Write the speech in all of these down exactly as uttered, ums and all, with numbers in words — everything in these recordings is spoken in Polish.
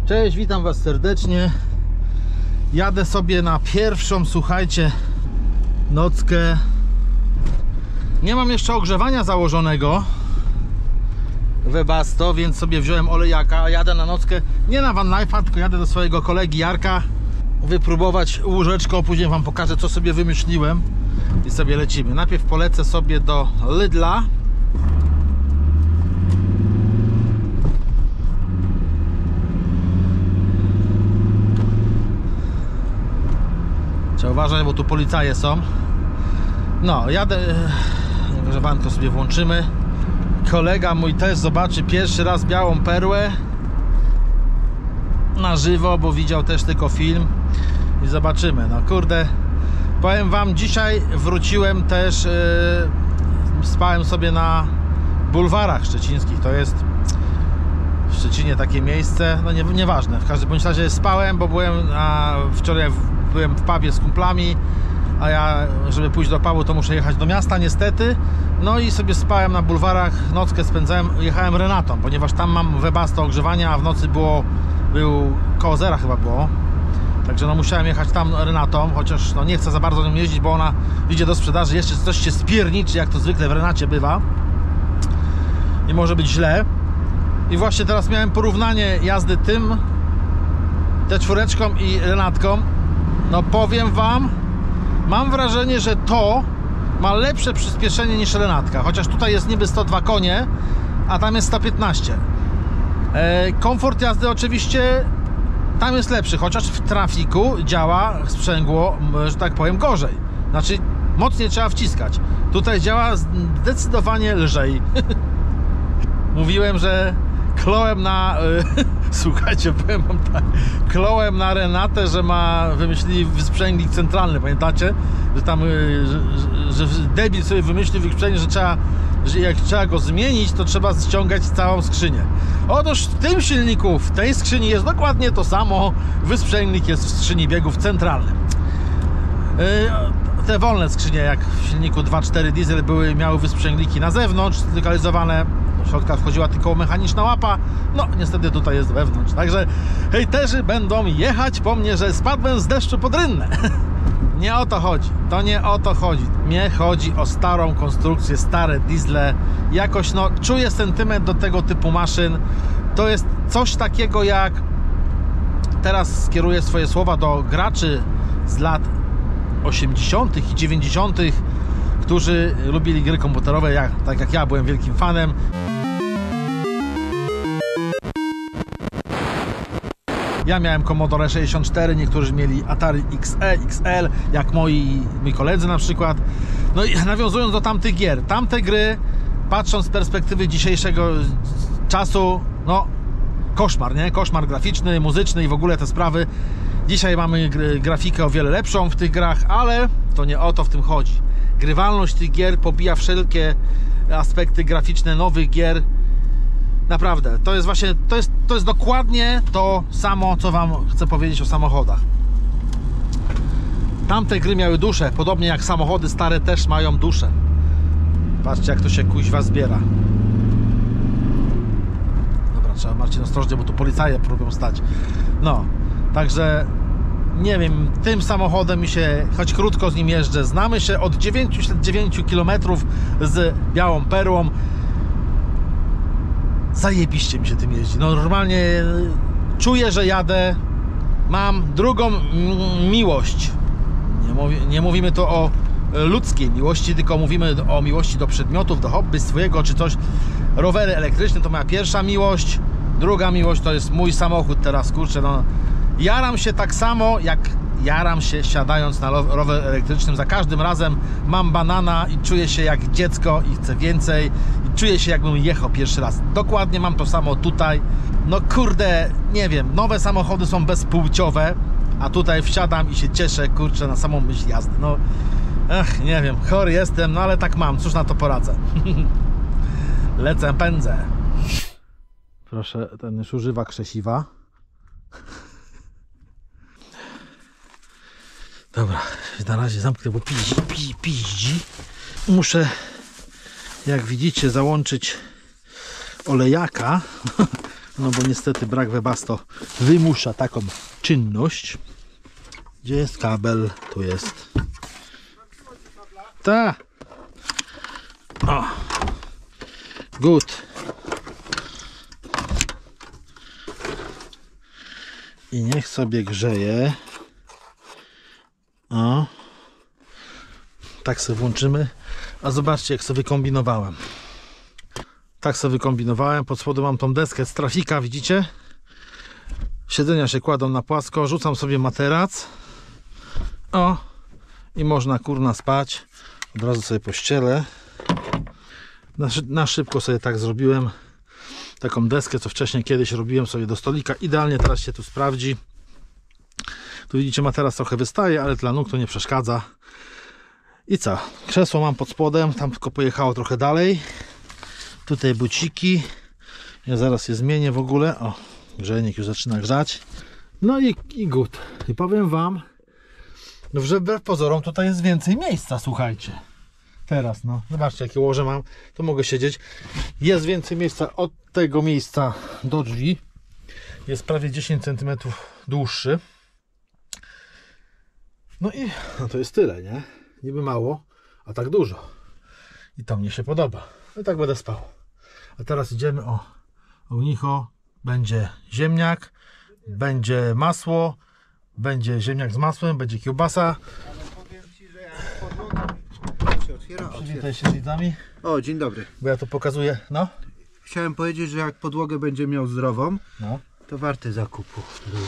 Cześć, witam was serdecznie. Jadę sobie na pierwszą, słuchajcie, nockę. Nie mam jeszcze ogrzewania założonego Webasto, więc sobie wziąłem olejaka. Jadę na nockę, nie na Van Life'a, tylko jadę do swojego kolegi Jarka wypróbować łóżeczko, później wam pokażę, co sobie wymyśliłem i sobie lecimy. Najpierw polecę sobie do Lidla. Trzeba uważać, bo tu policaje są. No, jadę, grzewanko sobie włączymy. Kolega mój też zobaczy pierwszy raz Białą Perłę na żywo, bo widział też tylko film i zobaczymy. No kurde, powiem wam, dzisiaj wróciłem też, yy, spałem sobie na bulwarach szczecińskich. To jest w Szczecinie takie miejsce, no nie, nieważne, w każdym bądź razie spałem, bo byłem, a wczoraj byłem w pubie z kumplami, a ja, żeby pójść do pubu, to muszę jechać do miasta niestety. No i sobie spałem na bulwarach, nockę spędzałem, jechałem Renatą, ponieważ tam mam Webasto ogrzewania, a w nocy było, był koło zera chyba było. Także no musiałem jechać tam Renatą, chociaż no nie chcę za bardzo nią jeździć, bo ona idzie do sprzedaży, jeszcze coś się spierniczy, jak to zwykle w Renacie bywa. I może być źle. I właśnie teraz miałem porównanie jazdy tym, T cztery i Renatką. No powiem wam, mam wrażenie, że to ma lepsze przyspieszenie niż Renatka, chociaż tutaj jest niby sto dwa konie, a tam jest sto piętnaście. E, komfort jazdy oczywiście tam jest lepszy, chociaż w trafiku działa sprzęgło, że tak powiem, gorzej. Znaczy mocniej trzeba wciskać. Tutaj działa zdecydowanie lżej. Mówiłem, że klołem na... Słuchajcie, powiem wam tak, klołem na Renatę, że ma, wymyślili wysprzęglik centralny, pamiętacie? Że tam, że, że debil sobie wymyślił wysprzęglik, że trzeba, że jak trzeba go zmienić, to trzeba ściągać całą skrzynię. Otóż w tym silniku, w tej skrzyni jest dokładnie to samo, wysprzęglik jest w skrzyni biegów centralnym. Te wolne skrzynie, jak w silniku dwa cztery diesel, były, miały wysprzęgliki na zewnątrz, zlokalizowane. Do środka wchodziła tylko mechaniczna łapa. No niestety tutaj jest wewnątrz. Także hejterzy będą jechać po mnie, że spadłem z deszczu pod rynnę. Nie o to chodzi. To nie o to chodzi. Mnie chodzi o starą konstrukcję, stare diesle. Jakoś no czuję sentyment do tego typu maszyn. To jest coś takiego jak... Teraz skieruję swoje słowa do graczy z lat osiemdziesiątych i dziewięćdziesiątych, którzy lubili gry komputerowe, jak, tak jak ja byłem wielkim fanem. Ja miałem Commodore sześćdziesiąt cztery, niektórzy mieli Atari X E, X L, jak moi, moi koledzy na przykład. No i nawiązując do tamtych gier, tamte gry, patrząc z perspektywy dzisiejszego czasu, no koszmar, nie? Koszmar graficzny, muzyczny i w ogóle te sprawy. Dzisiaj mamy grafikę o wiele lepszą w tych grach, ale to nie o to w tym chodzi. Grywalność tych gier pobija wszelkie aspekty graficzne nowych gier. Naprawdę, to jest właśnie, to jest, to jest dokładnie to samo, co wam chcę powiedzieć o samochodach. Tamte gry miały duszę, podobnie jak samochody stare też mają duszę. Patrzcie, jak to się kuźwa zbiera. Dobra, trzeba, Marcin, ostrożnie, bo tu policaje próbują stać. No, także nie wiem, tym samochodem mi się, choć krótko z nim jeżdżę, znamy się od dziewięćset dziewięć kilometrów z Białą Perłą. Zajebiście mi się tym jeździ. No normalnie czuję, że jadę. Mam drugą miłość. Nie, mówi, nie mówimy tu o ludzkiej miłości, tylko mówimy o miłości do przedmiotów, do hobby swojego czy coś. Rowery elektryczne to moja pierwsza miłość. Druga miłość to jest mój samochód teraz, kurczę, no. Jaram się tak samo, jak jaram się siadając na rower elektrycznym. Za każdym razem mam banana i czuję się jak dziecko i chcę więcej. I czuję się, jakbym jechał pierwszy raz. Dokładnie mam to samo tutaj. No kurde, nie wiem, nowe samochody są bezpłciowe, a tutaj wsiadam i się cieszę, kurczę, na samą myśl jazdy. No, ech, nie wiem, chory jestem, no ale tak mam, cóż na to poradzę. Lecę, pędzę. Proszę, ten już używa krzesiwa. Dobra, na razie zamknę, bo piździ, piździ, piździ. Muszę, jak widzicie, załączyć olejaka. No bo niestety brak Webasto wymusza taką czynność. Gdzie jest kabel? Tu jest. Ta. O. Good. I niech sobie grzeje. O. Tak sobie włączymy. A zobaczcie, jak sobie kombinowałem. Tak sobie wykombinowałem. Pod spodem mam tą deskę z trafika, widzicie? Siedzenia się kładą na płasko. Rzucam sobie materac. O. I można kurna spać. Od razu sobie pościelę. Na, na szybko sobie tak zrobiłem. Taką deskę, co wcześniej kiedyś robiłem sobie do stolika. Idealnie teraz się tu sprawdzi. Tu widzicie, materac trochę wystaje, ale dla nóg to nie przeszkadza. I co? Krzesło mam pod spodem. Tam tylko pojechało trochę dalej. Tutaj buciki. Ja zaraz je zmienię w ogóle. O, grzejnik już zaczyna grzać. No i, i good. I powiem wam, że wbrew pozorom tutaj jest więcej miejsca, słuchajcie. Teraz, no. Zobaczcie, jakie łoże mam. To mogę siedzieć. Jest więcej miejsca od tego miejsca do drzwi. Jest prawie dziesięć centymetrów dłuższy. No i no to jest tyle, nie? Niby mało, a tak dużo. I to mnie się podoba. No i tak będę spał. A teraz idziemy o ognicho. Będzie ziemniak, będzie masło, będzie ziemniak z masłem, będzie kiełbasa. Powiem ci, że jak podłoga się otwiera, Przywitaj się z widzami, O, dzień dobry. bo ja to pokazuję, no. Chciałem powiedzieć, że jak podłogę będzie miał zdrową, No. to warty zakupu.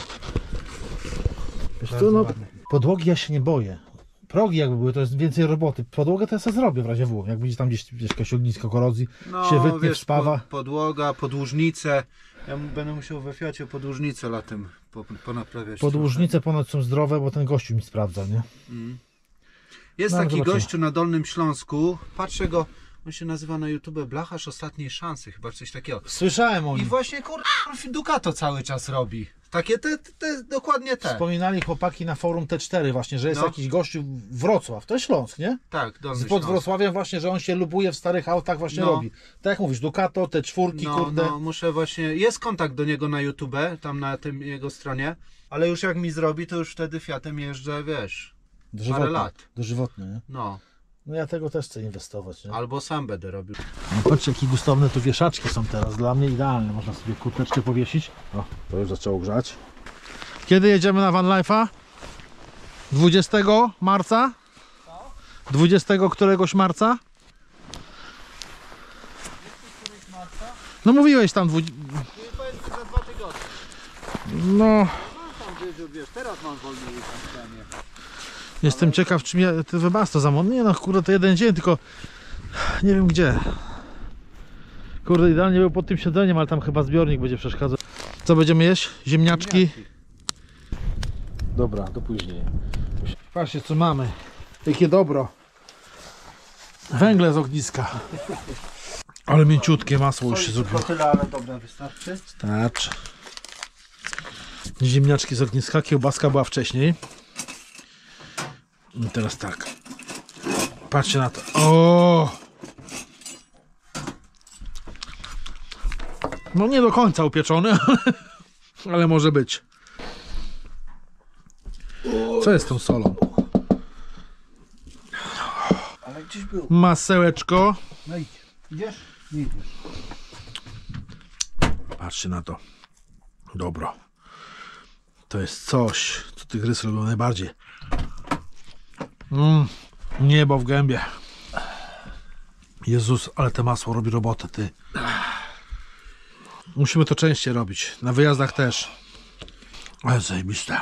Wiesz co, no, podłogi ja się nie boję. Progi jakby były, to jest więcej roboty. Podłogę to ja sobie zrobię w razie W. Jak będzie tam gdzieś jakieś ognisko korozji, No, się wytnie, wiesz, wspawa. po, podłoga, podłużnice. Ja m- będę musiał we Fiacie podłużnice latem po, ponaprawiać. Podłużnice ponoć są zdrowe, bo ten gościu mi sprawdza, nie? Mm. Jest No, taki zobaczymy. gościu na Dolnym Śląsku. Patrzę go, on się nazywa na YouTube Blacharz Ostatniej Szansy, chyba coś takiego. Słyszałem o I nim. właśnie kur... Ducato cały czas robi. Takie te, te, te dokładnie te. Wspominali chłopaki na forum T cztery właśnie, że jest No. jakiś gościu Wrocław, to jest Śląsk, nie? Tak, Dolny Pod Śląsk. Wrocławiem właśnie, że on się lubuje w starych autach właśnie No. robi. Tak jak mówisz, Ducato, te czwórki, No, kurde. no, muszę właśnie. Jest kontakt do niego na YouTube, tam na tym jego stronie, ale już jak mi zrobi, to już wtedy Fiatem jeżdżę, wiesz. Dożywotnie, lat. dożywotnie, nie? No, No ja tego też chcę inwestować, nie? albo sam będę robił. No patrzcie, jakie gustowne tu wieszaczki są teraz. Dla mnie idealne. Można sobie kurteczkę powiesić. O, to już zaczęło grzać. Kiedy jedziemy na Van Life'a? dwudziestego marca? dwudziestego któregoś marca? No mówiłeś tam... Dwu... Powiedzmy za dwa tygodnie. No... Tam wiesz, teraz mam wolny weekend. Jestem ciekaw, czym ja... Ty Webasto zamówił. Nie no, kurde, to jeden dzień, tylko... Nie wiem gdzie. Kurde, idealnie był pod tym siedzeniem, ale tam chyba zbiornik będzie przeszkadzał. Co będziemy jeść? Ziemniaczki? Dobra, do później. Patrzcie, co mamy. Jakie dobro. Węgle z ogniska. Ale mięciutkie masło już się zrobiło. Tyle, ale dobra, wystarczy. Starczy. Ziemniaczki z ogniska. Kiełbaska była wcześniej. I teraz tak. Patrzcie na to. O! No nie do końca upieczony, ale może być. Co jest z tą solą? Ale gdzieś był. Masełeczko. No idź. Idziesz? Nie idziesz. Patrzcie na to. Dobro. To jest coś, co tych rys lubią najbardziej. Mm, niebo w gębie. Jezus, ale te masło robi robotę, ty. Musimy to częściej robić. Na wyjazdach też. Ale zajebiste.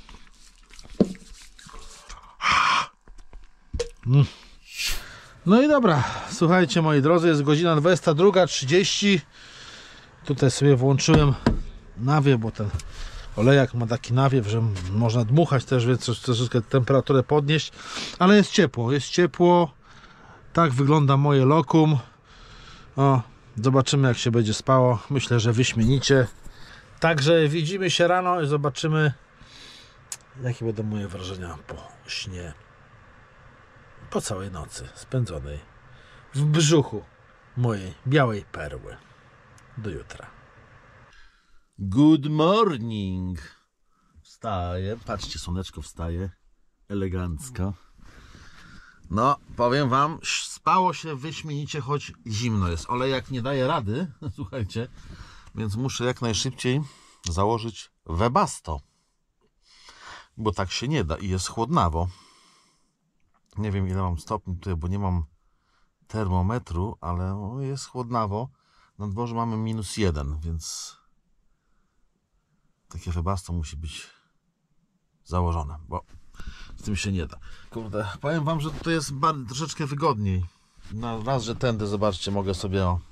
Mm. No i dobra. Słuchajcie, moi drodzy, jest godzina dwudziesta druga trzydzieści. Tutaj sobie włączyłem nawiew, bo ten olejak ma taki nawiew, że można dmuchać też, więc troszeczkę temperaturę podnieść. Ale jest ciepło, jest ciepło. Tak wygląda moje lokum. O, zobaczymy, jak się będzie spało. Myślę, że wyśmienicie. Także widzimy się rano i zobaczymy, jakie będą moje wrażenia po śnie. Po całej nocy spędzonej w brzuchu mojej białej perły. Do jutra. Good morning. Wstaje, patrzcie, słoneczko wstaje, elegancko. No, powiem wam, spało się wyśmienicie, choć zimno jest. Olejak nie daje rady, słuchajcie, więc muszę jak najszybciej założyć Webasto. Bo tak się nie da i jest chłodnawo. Nie wiem, ile mam stopni tutaj, bo nie mam termometru, ale jest chłodnawo. Na dworze mamy minus jeden, więc takie Webasto musi być założone, bo z tym się nie da. Kurde, powiem wam, że tutaj jest bardzo, troszeczkę wygodniej. No, raz, że tędy, zobaczcie, mogę sobie o,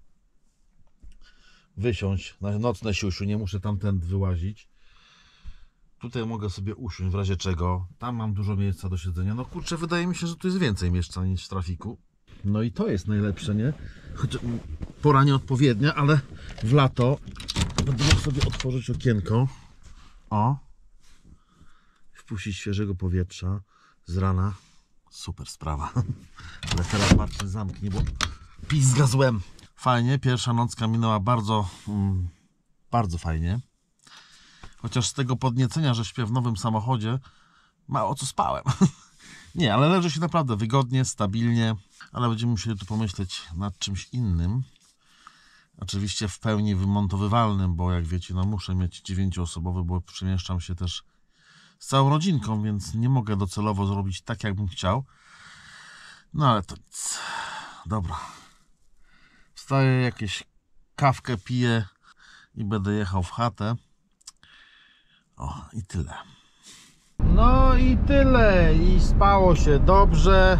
wysiąść na nocne siusiu, nie muszę tamtędy wyłazić. Tutaj mogę sobie usiąść w razie czego. Tam mam dużo miejsca do siedzenia. No kurczę, wydaje mi się, że tu jest więcej miejsca niż w trafiku. No i to jest najlepsze, nie? Choć pora nieodpowiednia, ale w lato będę mógł sobie otworzyć okienko. O! Wpuścić świeżego powietrza z rana. Super sprawa. Ale teraz patrzę, zamknij, bo pizga złem. Fajnie, pierwsza nocka minęła bardzo, mm, bardzo fajnie. Chociaż z tego podniecenia, że śpię w nowym samochodzie, mało co spałem. Nie, ale leży się naprawdę wygodnie, stabilnie, ale będziemy musieli tu pomyśleć nad czymś innym. Oczywiście w pełni wymontowywalnym, bo jak wiecie, no muszę mieć dziewięcioosobowy, bo przemieszczam się też z całą rodzinką, więc nie mogę docelowo zrobić tak, jakbym chciał. No ale to nic. Dobra. Wstaję, jakieś kawkę piję i będę jechał w chatę. O, i tyle. No i tyle. I spało się dobrze.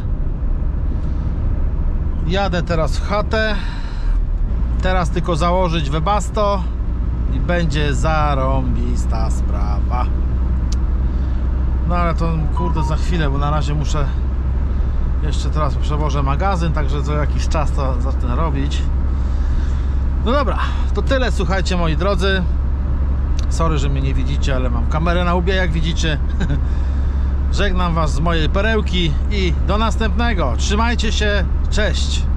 Jadę teraz w chatę. Teraz tylko założyć Webasto i będzie zarąbista sprawa. No ale to kurde za chwilę, bo na razie muszę jeszcze teraz przewożę magazyn, także za jakiś czas to zacznę robić. No dobra, to tyle, słuchajcie moi drodzy. Sorry, że mnie nie widzicie, ale mam kamerę na łbie, jak widzicie. Żegnam was z mojej perełki i do następnego. Trzymajcie się, cześć!